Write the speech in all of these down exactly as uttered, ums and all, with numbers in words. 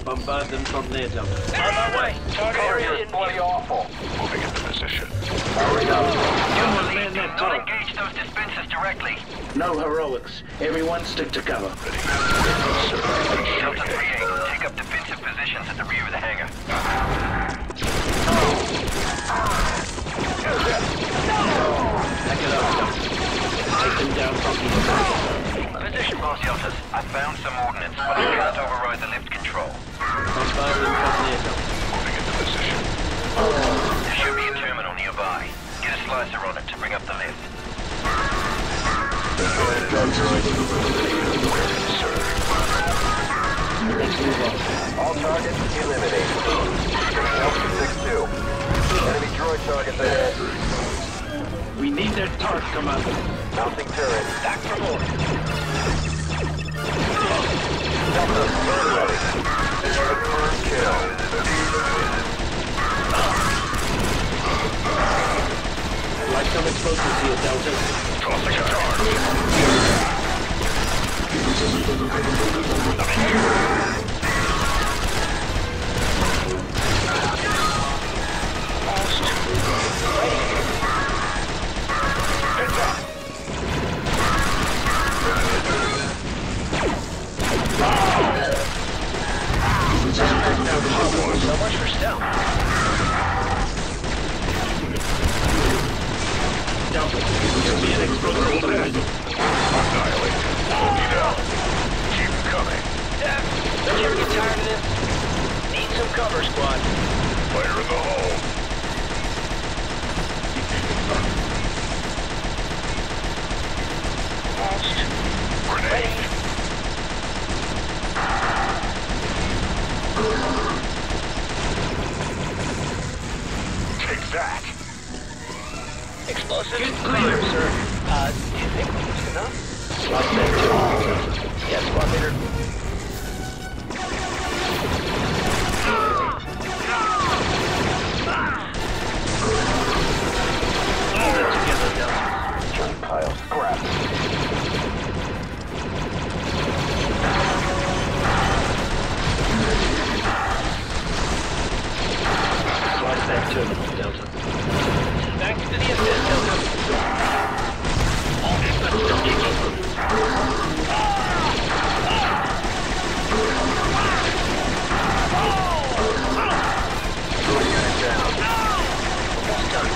Bombard them from there, Delta. On my way. Target area is bloody awful. Moving into position. Hurry up. Please do not engage those dispensers directly. No heroics. Everyone stick to cover. Delta three eight, take up defensive positions at the rear of the hangar. Back it up, Delta. Take them down from the Position, boss Deltas. I found some ordnance, but I can't override the lift control. Bombard them from there, Delta. Moving into position. There should be a terminal nearby. Get a slicer on it to bring up the lift. Let's move on. All targets eliminated. Delta six two. Enemy droid targets ahead. We need their turret, Commando. Mounting turret. Back for more. Delta, turn ready. Confirmed kill. Like some explosives here, Delta. Tossing a charge. Heads up. So much for stealth. Delta, give me an explosive solution. Annihilate. Bogey down. Keep coming. Yeah, don't you ever get tired of this? Need some cover, squad. Fire in the hole. Grenade. Take that. Explosive? Get clear, sir. Uh, do you think we used enough? Slot that turret. Yes, squad leader. All that together, Delta. Giant pile scrap. Slice that terminal, Delta. Back to the assist, Delta. Unit down. Almost done.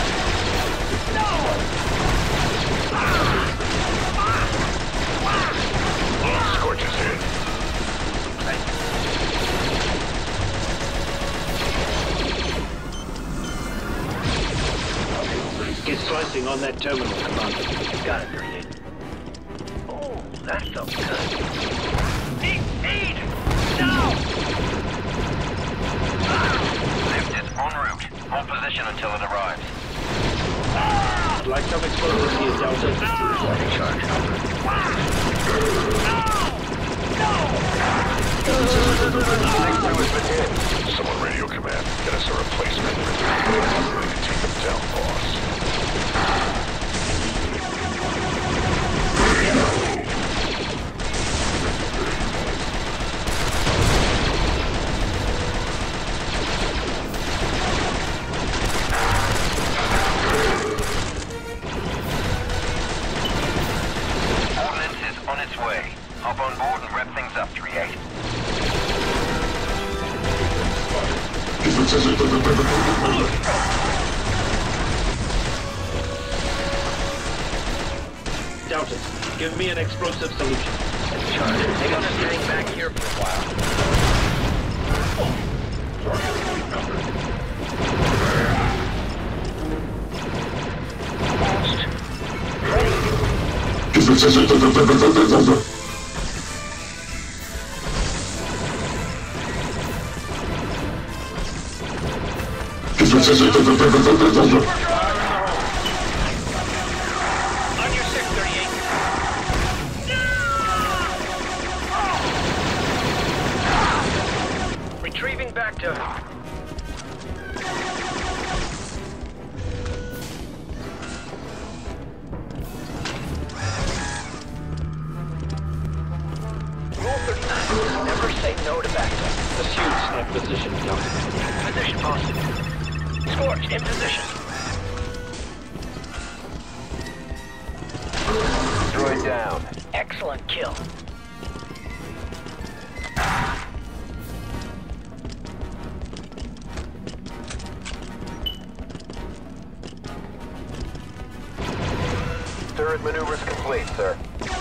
Scorches in. Get slicing on that terminal, Commander. Got it, thirty-eight. Oh, that felt good. Need, need! No! Lift is en route. Hold position until it arrives. Like some explosives here, Delta. Lighting charge. six two has been hit. Someone radio command. Get us a replacement. We can take them down, boss. Ordnance is on its way. Hop on board and wrap things up, three eight. Delta, give me an explosive solution. Charge. They're gonna hang back here for a while. On your six, thirty-eight. Retrieving back to... Rule thirty-nine. Never say no to backup. Assume snipe position, Captain. Position, boss. Scorch, in position. Droid down. Excellent kill. Turret maneuvers complete, sir.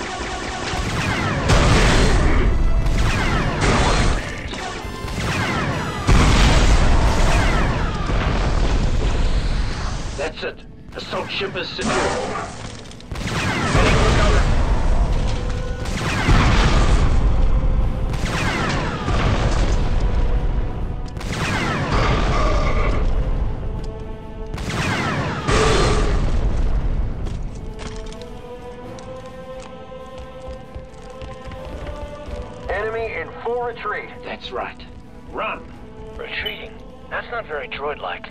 That's it. Assault ship is secure. Heading for cover. Enemy in full retreat. That's right. Run. Retreating. That's not very droid-like.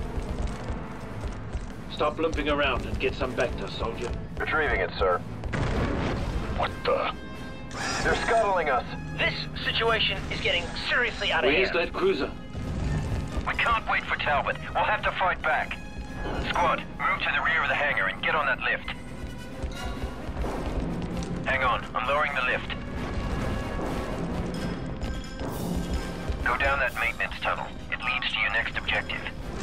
Stop limping around and get some Bacta, soldier. Retrieving it, sir. What the? They're scuttling us. This situation is getting seriously out of Where's hand. that cruiser? We can't wait for Talbot. We'll have to fight back. Squad, move to the rear of the hangar and get on that lift. Hang on, I'm lowering the lift. Go down that maintenance tunnel. It leads to your next objective.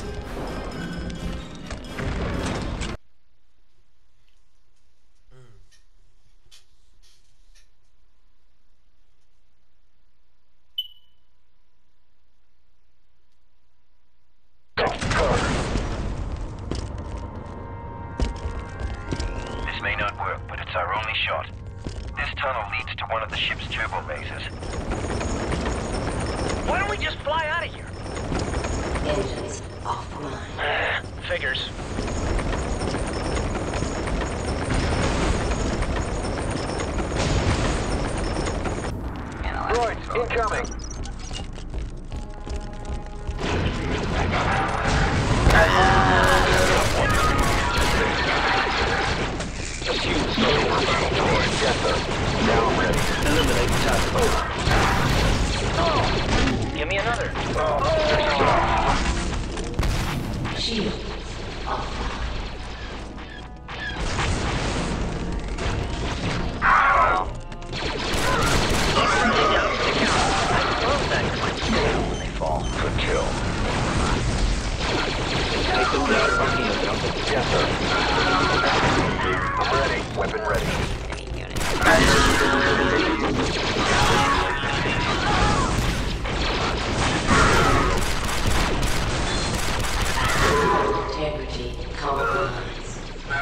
This may not work, but it's our only shot. This tunnel leads to one of the ship's turbo bases. Why don't we just fly out of here? Engines offline. Figures. Droids, incoming. Assume snipe. Yes, sir. Now ready. Eliminate target. Give me another. Shield offline. They fall. Good kill. Take them down from here, Captain. Yes, sir. I'm ready. Weapon ready. Integrity compromised.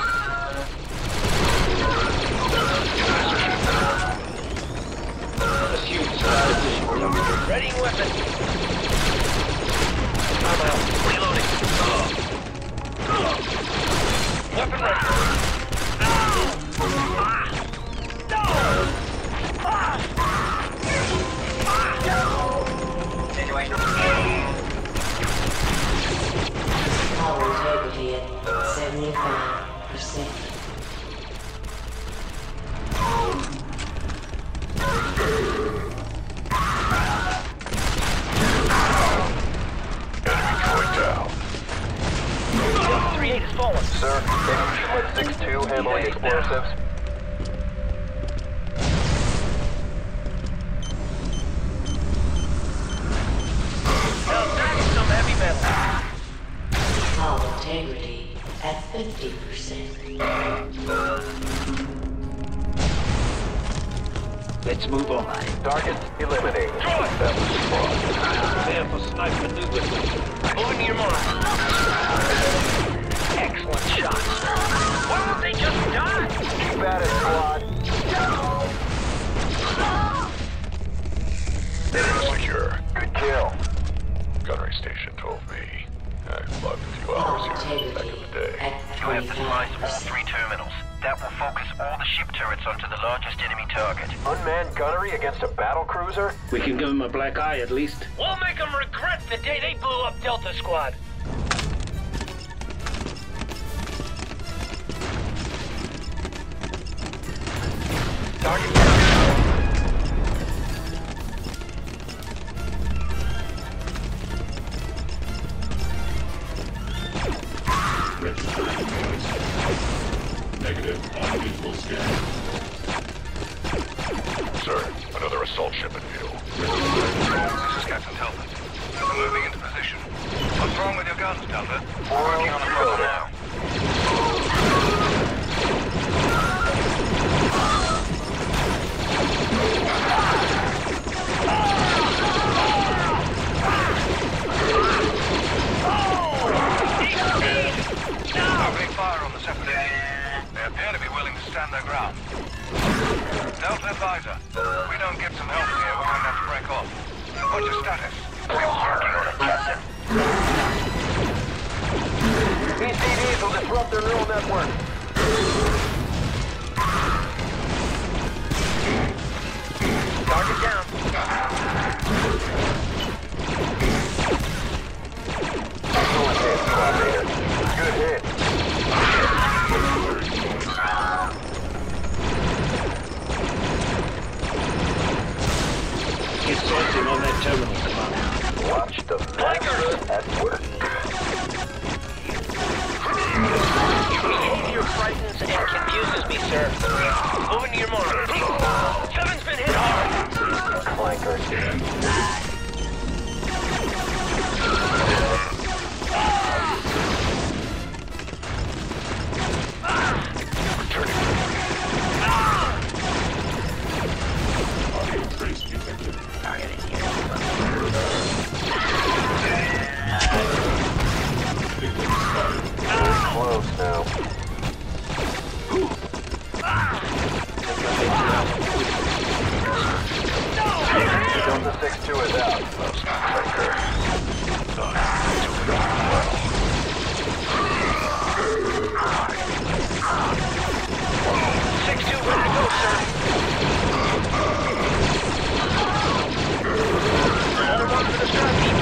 Assume snipe position, Captain. Ready weapon. I'm out. Reloading. Weapon ready. Power integrity at seventy-five percent. Enemy droid down. three eight is fallen. Sir, Enemy six two handling explosives. Now that's some heavy metal. Power integrity at fifty percent. Let's move on. Targets eliminated. That was smart. Prepare for snipe maneuvers. Moving to your mark. Excellent shot. Why won't they just die? Keep at it, squad. Area secure. Good kill. Gunnery station told me. I logged a few hours Power here back in integrity the day. at You have to twenty-five slice all percent. three terminals. That will focus all the ship turrets onto the largest enemy target. Unmanned gunnery against a battle cruiser? We can give them a black eye at least. We'll make them regret the day they blew up Delta Squad. Target another assault ship in view. This is Captain Talbot. We're moving into position. What's wrong with your guns, Talbot? Working on the problem now. Opening fire on the separators. They appear to be willing to stand their ground. Delta advisor, if we don't get some help here, we're going to have to break off. What's your status? We're working on it, Captain. P C Ds will disrupt their neural network. Target down. Excellent hit, Squad Leader. Good hit. Get sorting on that terminal, Commando. Watch the master at work. Behavior frightens and confuses me, sir. Moving to your mark. Seven's been hit hard. Clankers. Close now. Delta six two is out. six two, ready to go, sir. Another one for the destruction.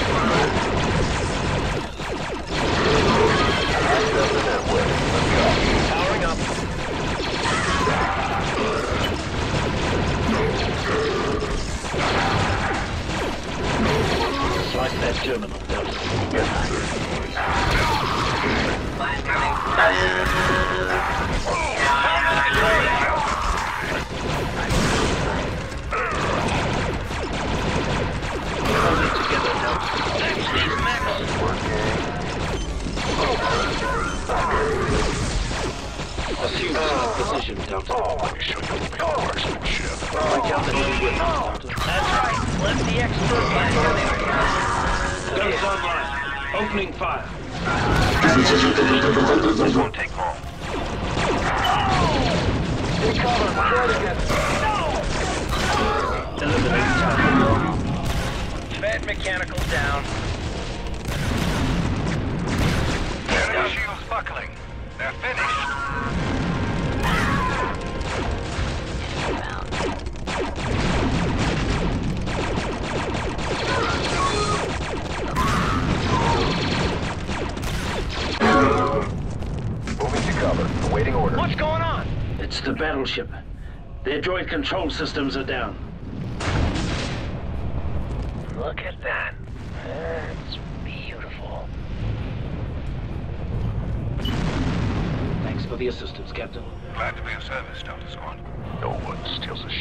Powering up. Slice that terminal, Delta. Hold it together, Delta. Assume some position, Delta. Let me show you the real marksmanship. Break out the new whip, Delta. That's right. Let the expert back where they are. Guns online. Opening fire. This won't take long. Take cover. Try to get. Eliminate target. Fed mechanical down. Enemy shields buckling. They're finished. Moving to cover. Awaiting orders. What's going on? It's the battleship. Their droid control systems are down. Look at that. That's beautiful. Thanks for the assistance, Captain. Glad to be of service, Delta Squad. No one steals a